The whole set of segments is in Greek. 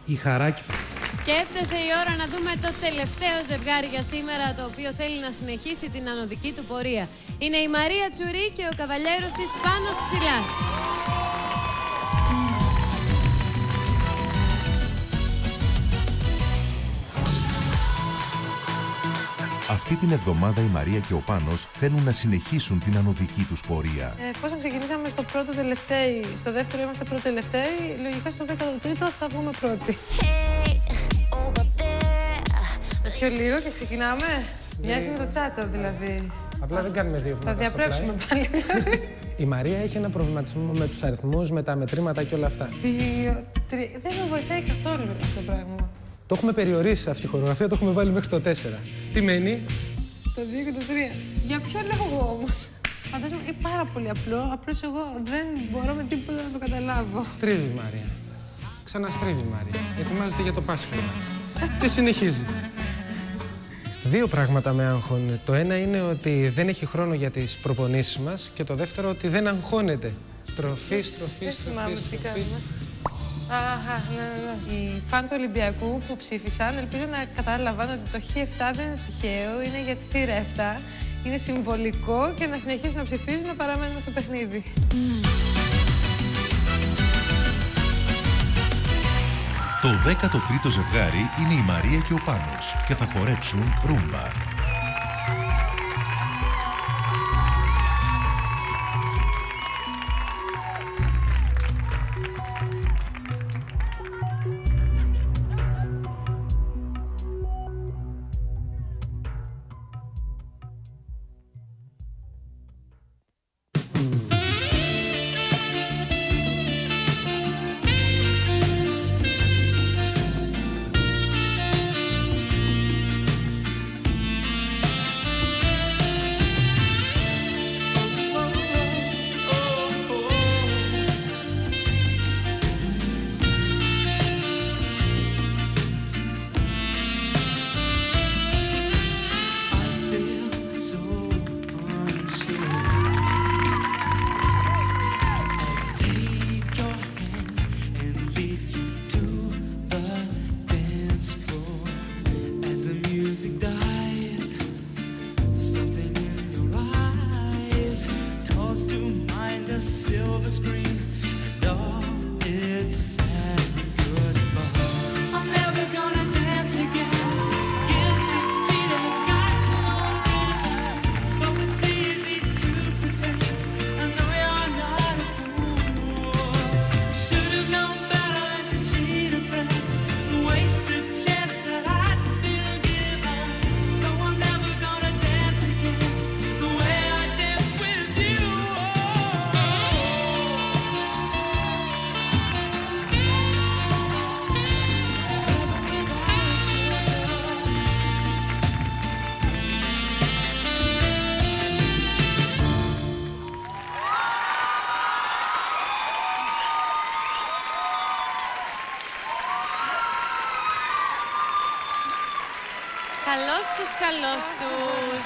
η Χαράκη. Και έφτασε η ώρα να δούμε το τελευταίο ζευγάρι για σήμερα, το οποίο θέλει να συνεχίσει την ανωδική του πορεία. Είναι η Μαρία Τσουρί και ο καβαλιέρος της Πάνος Ξυλάς. Αυτή την εβδομάδα η Μαρία και ο Πάνος θέλουν να συνεχίσουν την ανωδική τους πορεία. Εφόσον ξεκινήσαμε στο πρώτο τελευταίοι, στο δεύτερο είμαστε πρώτο τελευταίοι, λογικά στο 13ο θα βγούμε πρώτοι. Πιο λίγο και ξεκινάμε. Μοιάζει με το τσάτσο δηλαδή. Απλά δεν κάνουμε δύο Θα διαπρέψουμε πάλι. Η Μαρία έχει ένα προβληματισμό με τους αριθμούς, με τα μετρήματα και όλα αυτά. 2, 3. Δεν με βοηθάει καθόλου αυτό το πράγμα. Το έχουμε περιορίσει αυτή τη χορογραφία, το έχουμε βάλει μέχρι το 4. Τι μένει? Το 2 και το 3. Για ποιο λόγο όμως? Φαντάζομαι είναι πάρα πολύ απλό. Απλώς εγώ δεν μπορώ με τίποτα να το καταλάβω. Στρίβει η Μαρία. Ξαναστρίβει η Μαρία. Ετοιμάζεται για το Πάσχα. Και συνεχίζει. Δύο πράγματα με αγχώνουν. Το ένα είναι ότι δεν έχει χρόνο για τις προπονήσεις μας και το δεύτερο ότι δεν αγχώνεται. Στροφή, στροφή, στροφή, στροφή. Αχα, ναι. Οι φαν του Ολυμπιακού που ψήφισαν, ελπίζω να κατάλαβαν ότι το Χ7 δεν είναι τυχαίο, είναι για τη ρεύτα, είναι συμβολικό και να συνεχίσουν να ψηφίζουν, να παραμένουν στο παιχνίδι. Το 13ο ζευγάρι είναι η Μαρία και ο Πάνος και θα χορέψουν ρούμπα. Καλώς τους.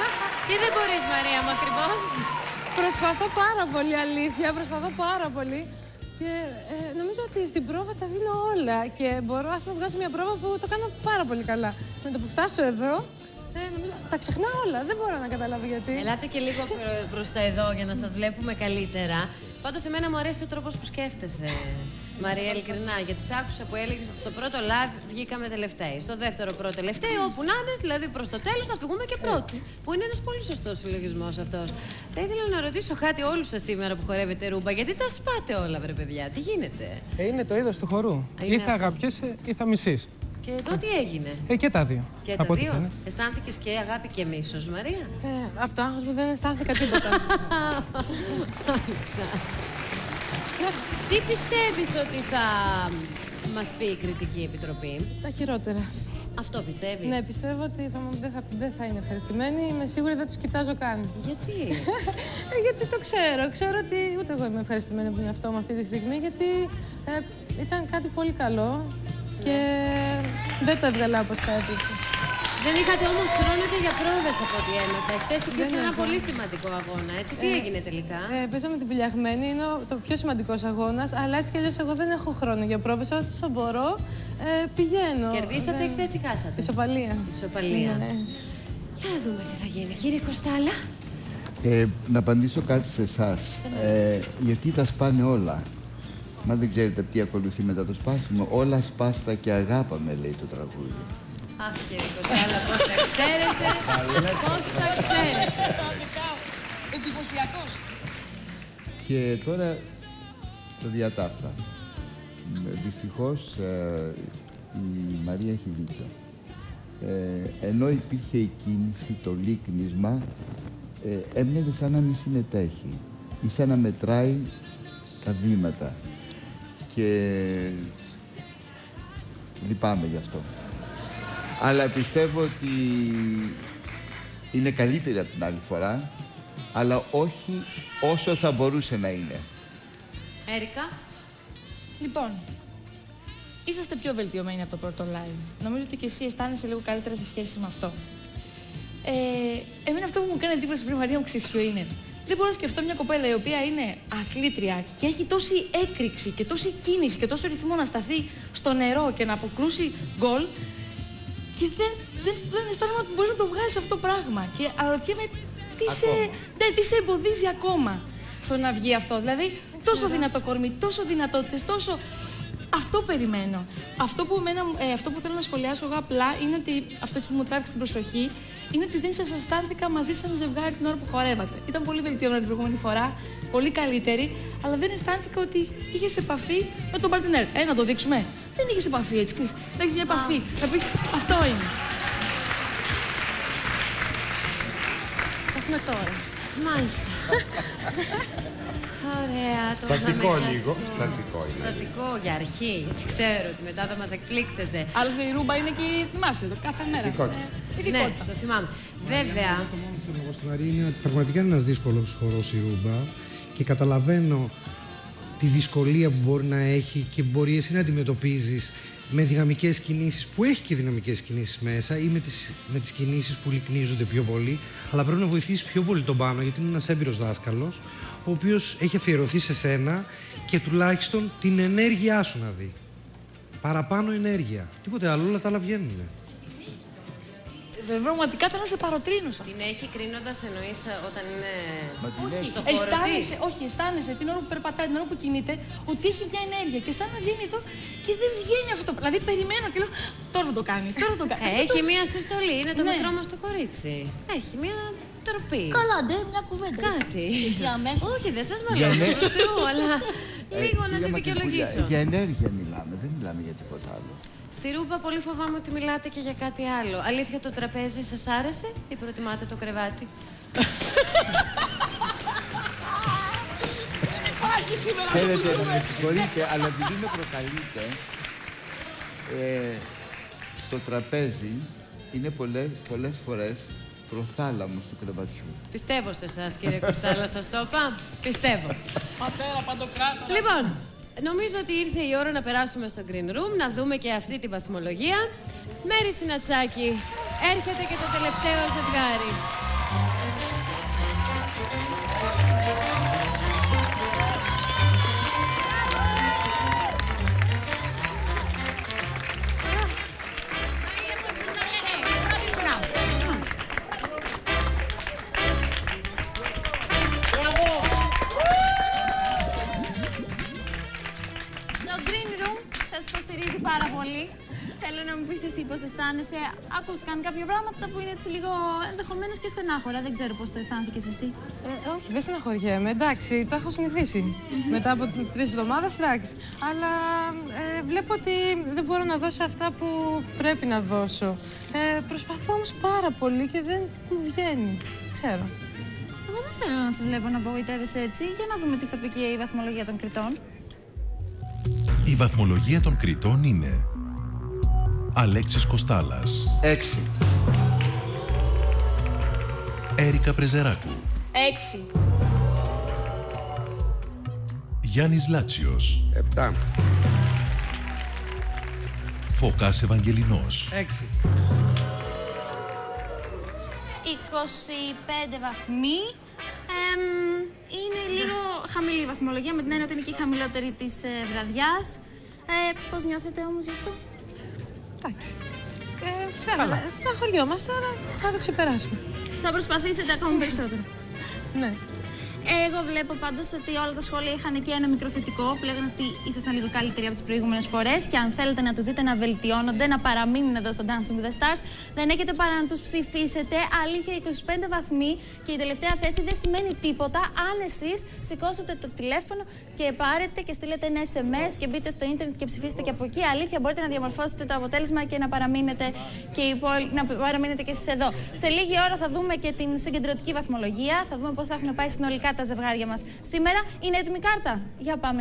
Τι δεν μπορείς, Μαρία μου, ακριβώς? Προσπαθώ πάρα πολύ, αλήθεια, προσπαθώ πάρα πολύ. Και νομίζω ότι στην πρόβα τα δίνω όλα και μπορώ ας πούμε, να βγάζω μια πρόβα που το κάνω πάρα πολύ καλά. Με το που φτάσω εδώ, νομίζω, τα ξεχνάω όλα, δεν μπορώ να καταλάβω γιατί. Ελάτε και λίγο προς τα εδώ για να σας βλέπουμε καλύτερα. Πάντως, εμένα μου αρέσει ο τρόπος που σκέφτεσαι, Μαρία, ειλικρινά. Γιατί σ' άκουσα που έλεγες ότι στο πρώτο live βγήκαμε τελευταίοι. Στο δεύτερο πρώτο τελευταίοι, όπου να είναι, δηλαδή προς το τέλος θα φυγούμε και πρώτοι. Που είναι ένας πολύ σωστός συλλογισμός αυτός. Θα ήθελα να ρωτήσω κάτι όλους σας σήμερα που χορεύετε ρούμπα, γιατί τα σπάτε όλα, βρε παιδιά, τι γίνεται? Είναι το είδος του χορού. Ή θα αγαπιέσαι ή θα μισείς. Και εδώ τι έγινε? Και τα δύο. Και τα δύο. Αισθάνθηκες και αγάπη και μίσος, Μαρία? Από το άγχος μου δεν αισθάνθηκα τίποτα. Τι πιστεύεις ότι θα μας πει η Κριτική Επιτροπή? Τα χειρότερα. Αυτό πιστεύεις? Ναι, πιστεύω ότι δεν θα είναι ευχαριστημένοι. Είμαι σίγουρη δεν τους κοιτάζω καν. Γιατί? Γιατί το ξέρω. Ξέρω ότι ούτε εγώ είμαι ευχαριστημένη από τον εαυτό μου αυτή τη στιγμή, γιατί ήταν κάτι πολύ καλό και δεν το έβγαλα όπως θα έπρεπε. Δεν είχατε όμως χρόνο και για πρόβες από ό,τι έμαθα. Χθες υπήρξε ένα πολύ σημαντικό αγώνα, έτσι. Τι έγινε τελικά? Παίζαμε την Πυλιαγμένη, είναι το πιο σημαντικός αγώνας, αλλά έτσι κι αλλιώς εγώ δεν έχω χρόνο για πρόβες. Όσο μπορώ, πηγαίνω. Κερδίσατε ή χθες ή χάσατε? Ισοπαλία. Ισοπαλία. Ναι. Για να δούμε τι θα γίνει. Κύριε Κοστάλα. Να απαντήσω κάτι σε εσάς. Γιατί τα σπάνε όλα. Μα δεν ξέρετε τι ακολουθεί μετά το σπάσιμο. Όλα σπάστα και αγάπαμε, λέει το τραγούδι. Αχ, κύριε Κοστάλα, πώς θα ξέρετε. Πώς θα ξέρετε. Εντυπωσιακός. Και τώρα το διατάφτα. Δυστυχώς η Μαρία έχει δίκιο. Ενώ υπήρχε η κίνηση, το λίκνισμα, έμοιαζε σαν να μην συμμετέχει ή σαν να μετράει τα βήματα. Και λυπάμαι γι' αυτό. Αλλά πιστεύω ότι είναι καλύτερη από την άλλη φορά, αλλά όχι όσο θα μπορούσε να είναι. Έρικα. Λοιπόν, είσαστε πιο βελτιωμένοι από το πρώτο live. Νομίζω ότι και εσύ αισθάνεσαι λίγο καλύτερα σε σχέση με αυτό. Εμένα αυτό που μου κάνει εντύπωση πριν, Μαρία μου, ξέρεις ποιο είναι? Δεν μπορώ να σκεφτώ μια κοπέλα η οποία είναι αθλήτρια και έχει τόση έκρηξη και τόση κίνηση και τόσο ρυθμό να σταθεί στο νερό και να αποκρούσει γκολ και δεν αισθάνομαι ότι μπορείς να το βγάλεις αυτό το πράγμα. Και αναρωτιέμαι τι σε εμποδίζει ακόμα στο να βγει αυτό. Δηλαδή, τόσο δυνατό κορμί, τόσο δυνατότητες, τόσο... Αυτό περιμένω. Αυτό που θέλω να σχολιάσω εγώ απλά είναι ότι αυτό που μου τράβηξε την προσοχή είναι ότι δεν σας αισθάνθηκα μαζί σαν ζευγάρι την ώρα που χορεύατε. Ήταν πολύ βελτιωμένη την προηγούμενη φορά, πολύ καλύτερη, αλλά δεν αισθάνθηκα ότι είχες επαφή με τον παρτινέρ. Να το δείξουμε. Δεν είχες επαφή, έτσι. Δεν έχεις μια επαφή. Να πεις, αυτό είναι. Έχουμε τώρα. Μάλιστα. Ωραία. Στατικό λίγο. Στατικό είναι. Στατικό για αρχή, γιατί ξέρω ότι μετά θα μας εκπλήξετε. Άλλωστε η Ρούμπα είναι και θυμάσαι το κάθε μέρα. Ναι, το θυμάμαι. Βέβαια. Το μόνο που θέλω να πω στην Μαρία είναι ότι πραγματικά είναι ένας δύσκολος χορός η Ρούμπα και καταλαβαίνω τη δυσκολία που μπορεί να έχει και μπορεί εσύ να αντιμετωπίζεις με δυναμικές κινήσεις, που έχει και δυναμικές κινήσεις μέσα, ή με τις κινήσεις που λυκνίζονται πιο πολύ, αλλά πρέπει να βοηθήσεις πιο πολύ τον Πάνο, γιατί είναι ένας έμπειρος δάσκαλος, ο οποίος έχει αφιερωθεί σε σένα και τουλάχιστον την ενέργειά σου να δει. Παραπάνω ενέργεια. Τίποτε άλλο, όλα τα άλλα βγαίνουν. Πραγματικά θέλω να σε παροτρύνω. Την έχει κρίνοντας, εννοείς όταν είναι. Όχι, στο χώρο όχι, αισθάνεσαι την ώρα που περπατάει, την ώρα που κινείται, ότι έχει μια ενέργεια. Και σαν να βγαίνει εδώ και δεν βγαίνει αυτό. Δηλαδή περιμένω και λέω τώρα θα το κάνει. Τώρα θα το κάνει. Έχει μια συστολή, είναι το μικρό μας το κορίτσι. Έχει μια τροπή. Καλά, ντε, μια κουβέντα. Κάτι. Όχι, δεν σας Για μαλώνω προς Θεού, αλλά λίγο να τη δικαιολογήσω. Για ενέργεια μιλάμε, δεν μιλάμε για τίποτα άλλο. Στη Ρούμπα πολύ φοβάμαι ότι μιλάτε και για κάτι άλλο. Αλήθεια, το τραπέζι σας άρεσε ή προτιμάτε το κρεβάτι? Δεν υπάρχει σήμερα. Ξέρετε, με συγχωρείτε, αλλά επειδή με προκαλείτε, το τραπέζι είναι πολλές φορές προθάλαμος του κρεβατιού. Πιστεύω σε εσάς, κύριε Κοστάλα, σας το είπα. Πιστεύω. Πατέρα, παντοκράτα. Λοιπόν, νομίζω ότι ήρθε η ώρα να περάσουμε στο Green Room, να δούμε και αυτή τη βαθμολογία. Μέρη Συνατσάκη, έρχεται και το τελευταίο ζευγάρι. Σας υποστηρίζει πάρα πολύ. Θέλω να μου πεις εσύ πώς αισθάνεσαι. Ακούστηκαν κάποια πράγματα που είναι έτσι λίγο ενδεχομένως και στενάχωρα. Δεν ξέρω πώς το αισθάνθηκες εσύ. Όχι, δεν στεναχωριέμαι. Εντάξει, το έχω συνηθίσει. Μετά από 3 εβδομάδες, εντάξει. Αλλά βλέπω ότι δεν μπορώ να δώσω αυτά που πρέπει να δώσω. Προσπαθώ όμως πάρα πολύ και δεν μου βγαίνει. Ξέρω. Εγώ δεν θέλω να σε βλέπω να απογοητεύεσαι έτσι. Για να δούμε τι θα πει και η βαθμολογία των κριτών. Η βαθμολογία των κριτών είναι Αλέξης Κοστάλας 6. Έρικα Πρεζεράκου 6. Γιάννης Λάτσιος 7. Φωκάς Ευαγγελινός 6. 25 βαθμοί. Είναι λίγο χαμηλή η βαθμολογία, με την έννοια ότι είναι και η χαμηλότερη της βραδιάς. Πώς νιώθετε όμως γι' αυτό? Εντάξει. Στεναχωριόμαστε, αλλά θα το ξεπεράσουμε. Θα προσπαθήσετε ακόμα περισσότερο. Ναι. Εγώ βλέπω πάντως ότι όλα τα σχόλια είχαν και ένα μικρό θετικό, που λέγανε ότι ήσασταν λίγο καλύτεροι από τις προηγούμενες φορές και αν θέλετε να τους δείτε να βελτιώνονται, να παραμείνουν εδώ στο Dancing with the Stars, δεν έχετε παρά να τους ψηφίσετε. Αλήθεια, 25 βαθμοί και η τελευταία θέση δεν σημαίνει τίποτα αν εσείς σηκώσετε το τηλέφωνο και πάρετε και στείλετε ένα SMS και μπείτε στο ίντερνετ και ψηφίσετε και από εκεί. Αλήθεια, μπορείτε να διαμορφώσετε το αποτέλεσμα και να παραμείνετε και εσείς εδώ. Σε λίγη ώρα θα δούμε και την συγκεντρωτική βαθμολογία, θα δούμε πώς θα έχουν πάει συνολικά τα ζευγάρια μας σήμερα. Είναι έτοιμη κάρτα? Για πάμε.